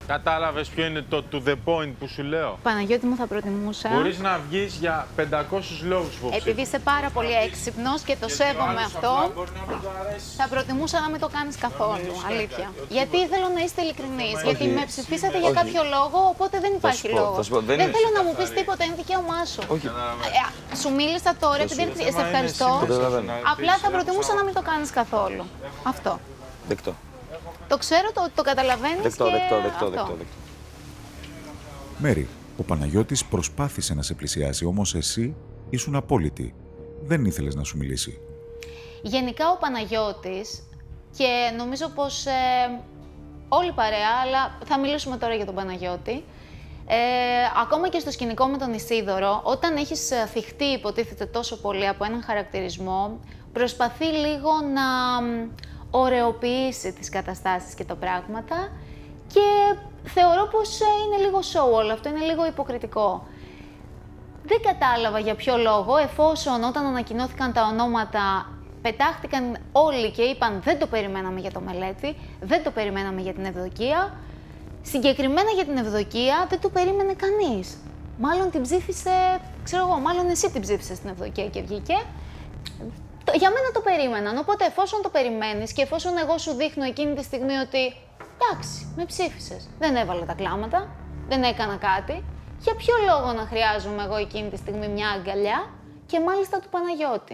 Κατάλαβες ποιο είναι το to the point που σου λέω? Παναγιώτη μου, θα προτιμούσα. Μπορείς να βγεις για 500 λόγους υποψήφιους. Επειδή είσαι πάρα πολύ έξυπνος και το σέβομαι αυτό, θα προτιμούσα να μην το κάνεις καθόλου. Αλήθεια. Γιατί θέλω να είστε ειλικρινείς. Γιατί με ψηφίσατε για κάποιο λόγο, οπότε δεν υπάρχει λόγο. Δεν θέλω να μου πεις τίποτα, είναι δικαίωμά σου. Σου μίλησα τώρα, επειδή σε ευχαριστώ. Απλά θα προτιμούσα να μην το κάνεις καθόλου. Αυτό. Δεκτό. Το ξέρω, το καταλαβαίνεις. Δεκτό. Μέρη, ο Παναγιώτης προσπάθησε να σε πλησιάσει, όμως εσύ ήσουν απόλυτη. Δεν ήθελες να σου μιλήσει. Γενικά ο Παναγιώτης, και νομίζω πως όλη παρέα, αλλά θα μιλήσουμε τώρα για τον Παναγιώτη, ακόμα και στο σκηνικό με τον Ισίδωρο, όταν έχεις θυχτεί υποτίθεται τόσο πολύ από έναν χαρακτηρισμό, προσπαθεί λίγο να ωρεοποιήσει τις καταστάσεις και τα πράγματα και θεωρώ πως είναι λίγο show όλο αυτό, είναι λίγο υποκριτικό. Δεν κατάλαβα για ποιο λόγο, εφόσον όταν ανακοινώθηκαν τα ονόματα πετάχτηκαν όλοι και είπαν δεν το περιμέναμε για το Μελέτη, δεν το περιμέναμε για την Ευδοκία. Συγκεκριμένα για την Ευδοκία δεν το περίμενε κανείς. Μάλλον την ψήφισε, ξέρω εγώ, μάλλον εσύ την ψήφισες στην Ευδοκία και βγήκε. Για μένα το περίμεναν, οπότε εφόσον το περιμένεις και εφόσον εγώ σου δείχνω εκείνη τη στιγμή ότι εντάξει, με ψήφισες, δεν έβαλα τα κλάματα, δεν έκανα κάτι, για ποιο λόγο να χρειάζομαι εγώ εκείνη τη στιγμή μια αγκαλιά και μάλιστα του Παναγιώτη.